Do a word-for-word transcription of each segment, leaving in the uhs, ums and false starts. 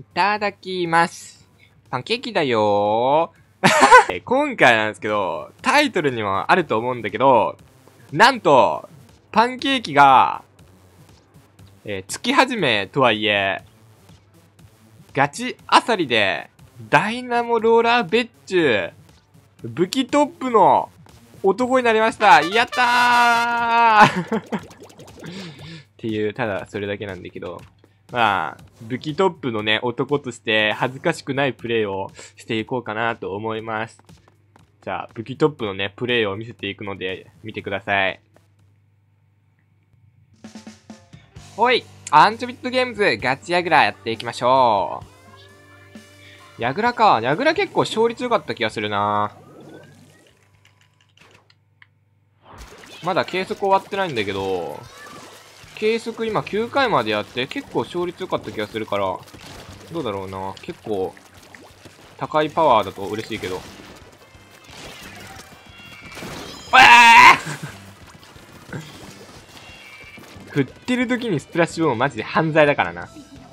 ただきます。パンケーキだよー。今回なんですけど、タイトルにもあると思うんだけど、なんと、パンケーキが、えー、月始めとはいえ、ガチアサリで、ダイナモローラーベッチュ、武器トップの男になりました。やったーっていう、ただそれだけなんだけど、まあ、武器トップのね、男として恥ずかしくないプレイをしていこうかなと思います。じゃあ、武器トップのね、プレイを見せていくので、見てください。ほい、アンチョビットゲームズガチヤグラやっていきましょう。ヤグラか。ヤグラ結構勝率良かった気がするな。まだ計測終わってないんだけど、計測今きゅうかいまでやって結構勝率良かった気がするから、どうだろうな。結構高いパワーだと嬉しいけど。振ってる時にスプラッシュボムマジで犯罪だからな。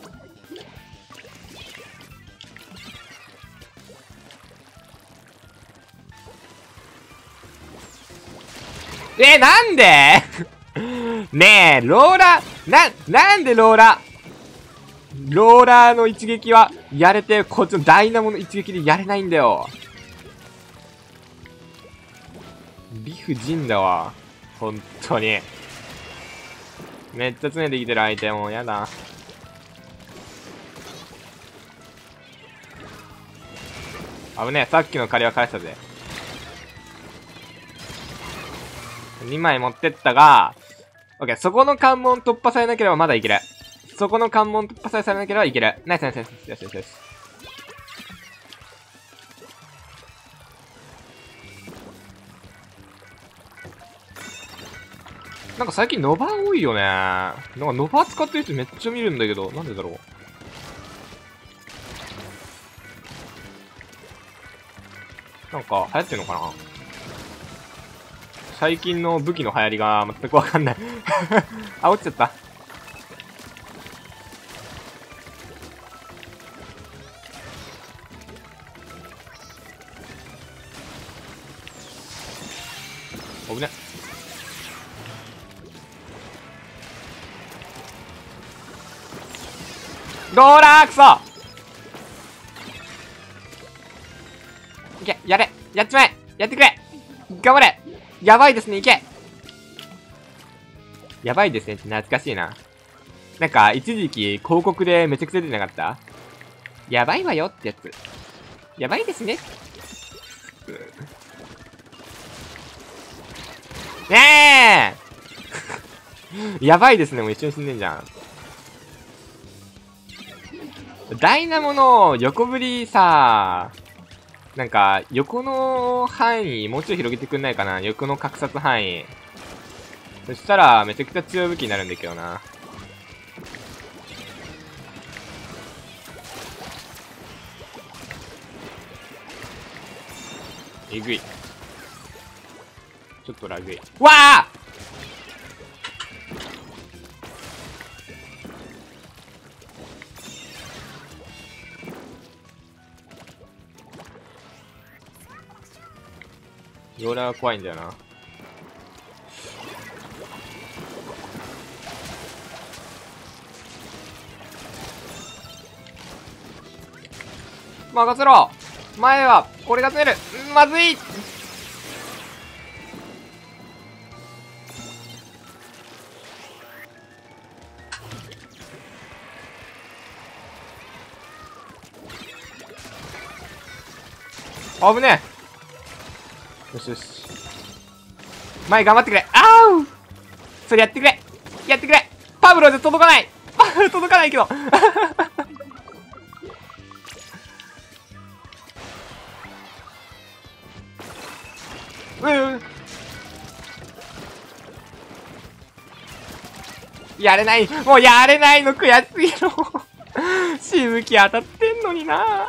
え、なんでねえ、ローラー、な、なんでローラー、ローラーの一撃はやれて、こっちのダイナモの一撃でやれないんだよ。理不尽だわ。本当に。めっちゃ詰めてきてる相手もやだ。危ねえ、さっきの借りは返したぜ。にまい持ってったが、オッケー、そこの関門突破されなければまだいける。そこの関門突破されなければいける。ナイスナイスナイス。よしよしよし。なんか最近ノバ多いよね。なんかノバ使ってる人めっちゃ見るんだけど、なんでだろう。なんか流行ってんのかな。最近の武器の流行りが全くわかんないあ、落ちちゃった。危ね。ローラークソいけ、やれ、やっちまえ、やってくれ、頑張れ、やばいですね、いけ。やばいですねって懐かしいな。なんか、一時期広告でめちゃくちゃ出てなかった？やばいわよってやつ。やばいですね。ねえやばいですね、もう一緒に死んでんじゃん。ダイナモの横振りさ、なんか、横の範囲もうちょっと広げてくんないかな。横の格殺範囲。そしたら、めちゃくちゃ強い武器になるんだけどな。えぐい。ちょっとラグい。わあローラーが怖いんだよな。任せろ。前は俺が詰める。まずい。危ねえ。よしよし。前頑張ってくれ。あうそれやってくれ。やってくれ。パブロで届かない。パブロ届かないけど。うん。やれない。もうやれないの悔しすぎる。しぶき当たってんのにな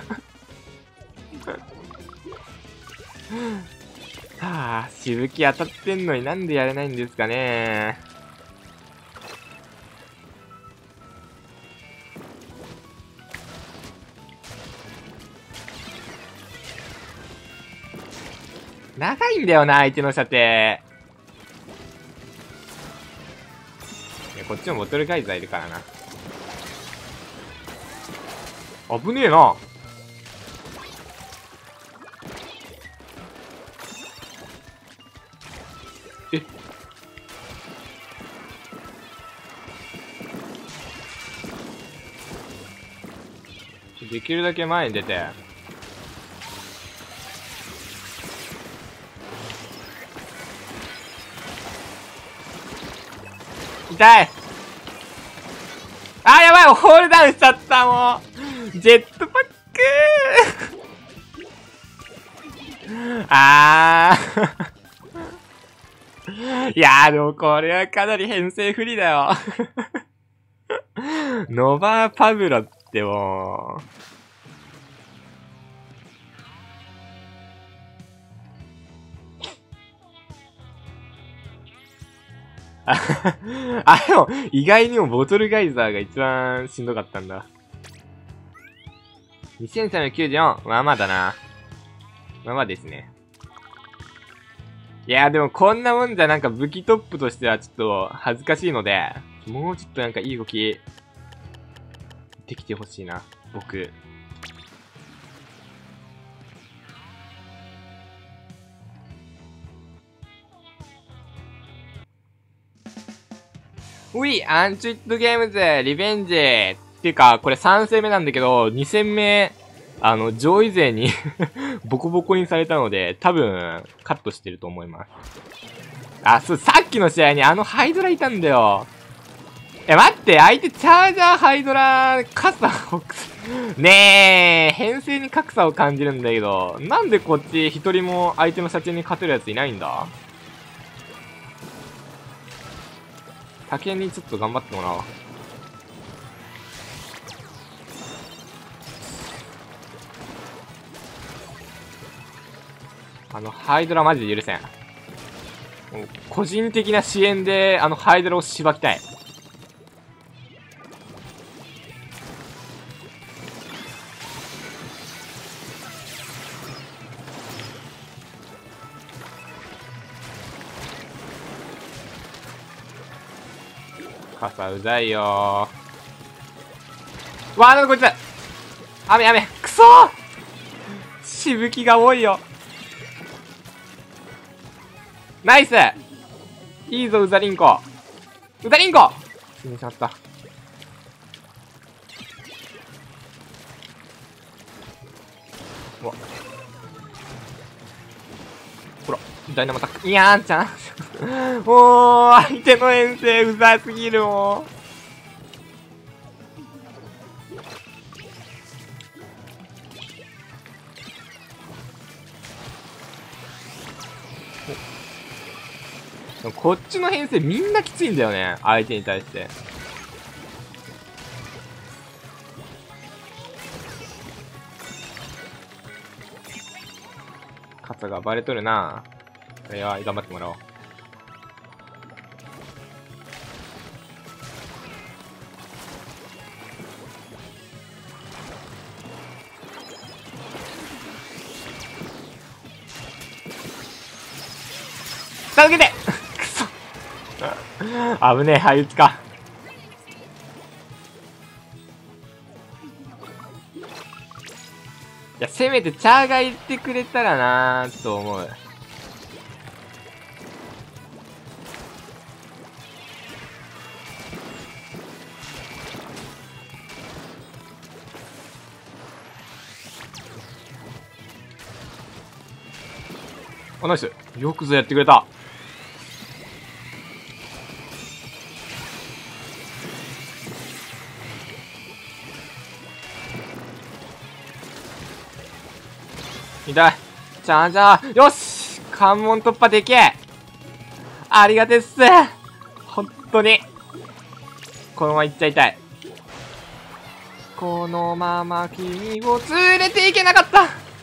はあ、しぶき当たってんのになんでやれないんですかね。 長いんだよな、相手の射程。いや、こっちもボトルガイザーいるからな。危ねえな。え、できるだけ前に出て。痛い。あー、やばい、ホールダウンしちゃった、もう。ジェットパックー。あー。いやー、でもこれはかなり編成不利だよ。ノバーパブロってもう。あ、でも、意外にもボトルガイザーが一番しんどかったんだ。にせんさんびゃくきゅうじゅうよん。まあまあだな。まあまあですね。いやーでもこんなもんじゃなんか武器トップとしてはちょっと恥ずかしいので、もうちょっとなんかいい動き、できてほしいな、僕。うい、アンチュイットゲームズ、リベンジっていうか、これさん戦目なんだけど、に戦目、あの、上位勢にボコボコにされたので、多分、カットしてると思います。あ、そう、さっきの試合にあのハイドラいたんだよ。え、待って、相手チャージャーハイドラ、傘を、ねえ、編成に格差を感じるんだけど、なんでこっち一人も相手の射程に勝てるやついないんだ？竹にちょっと頑張ってもらおう。あの、ハイドラマジで許せん。個人的な支援で、あの、ハイドラをしばきたい。傘うざいよー。わー、なんだこいつ。雨雨。くそー、しぶきが多いよ。ナイス、いいぞ、ウザリンコ。ウザリンコ死んでしまった。うわ。ほら、ダイナマタック。いやーんちゃん。もう、相手の遠征うざすぎるもん。こっちの編成みんなきついんだよね、相手に対して。傘がバレとるな。これは頑張ってもらおう。助けてくそ危ねえ、相打ちか。いや、せめてチャーが言ってくれたらなーと思う。あ、ナイス。よくぞやってくれた。痛い。じゃあじゃあ、よし、関門突破でけえ。ありがてえっす。本当に。このまま行っちゃいたい。このまま君を連れていけなかった。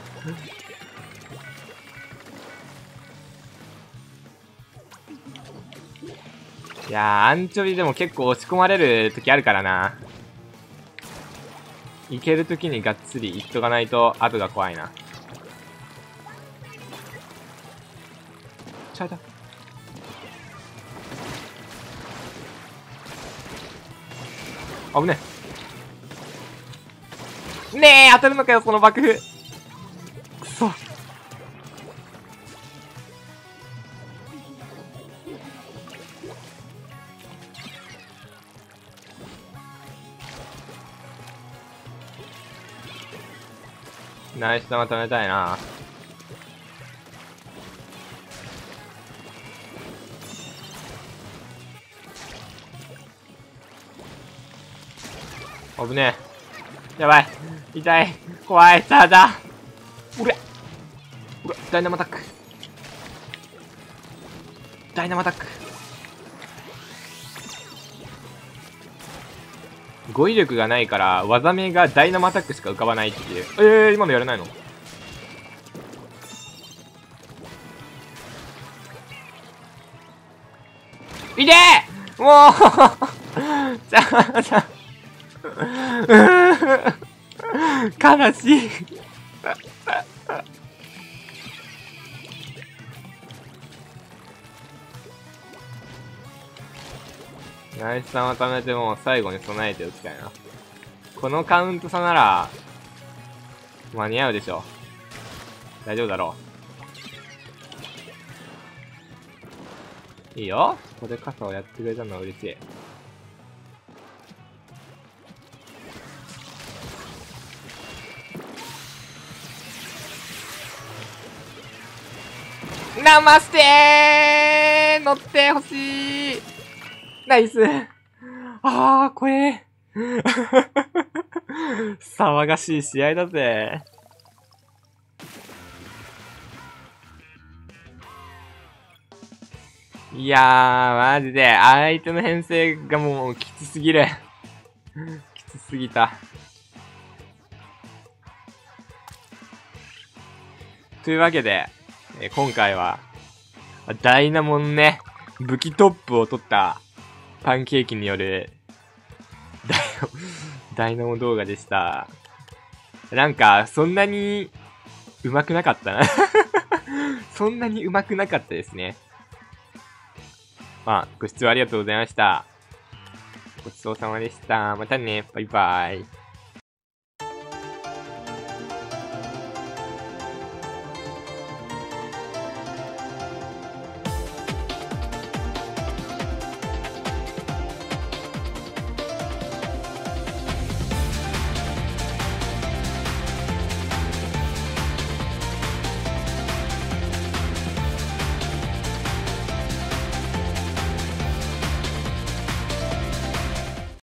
いやー、アンチョビでも結構押し込まれる時あるからな。行ける時にがっつり行っとかないと後が怖いな。 ちゃいた。危ねえ。ねえ、当たるのかよ、その爆風。くそ。ナイス玉止めたいな。危ねえ。やばい。痛い。怖い。さあだ。うれ。うわ、ダイナマタック。ダイナマタック。語彙力がないから、技名がダイナマタックしか浮かばないっていう。えー、今のやらないの？いてーもうじゃあ、じゃあ。悲しい。ナイスさんを貯めても最後に備えておきたいな。このカウント差なら、間に合うでしょ。大丈夫だろう。いいよ。ここで傘をやってくれたのは嬉しい。ナマステー乗ってほしい。ナイス。あー、これ。騒がしい試合だぜ。いやー、マジで、相手の編成がもうきつすぎる。きつすぎた。というわけで、えー、今回は、ダイナモンね、武器トップを取ったパンケーキによるダイナモ、ダイナモ動画でした。なんか、そんなに上手くなかったな。そんなに上手くなかったですね。まあ、ご視聴ありがとうございました。ごちそうさまでした。またね。バイバイ。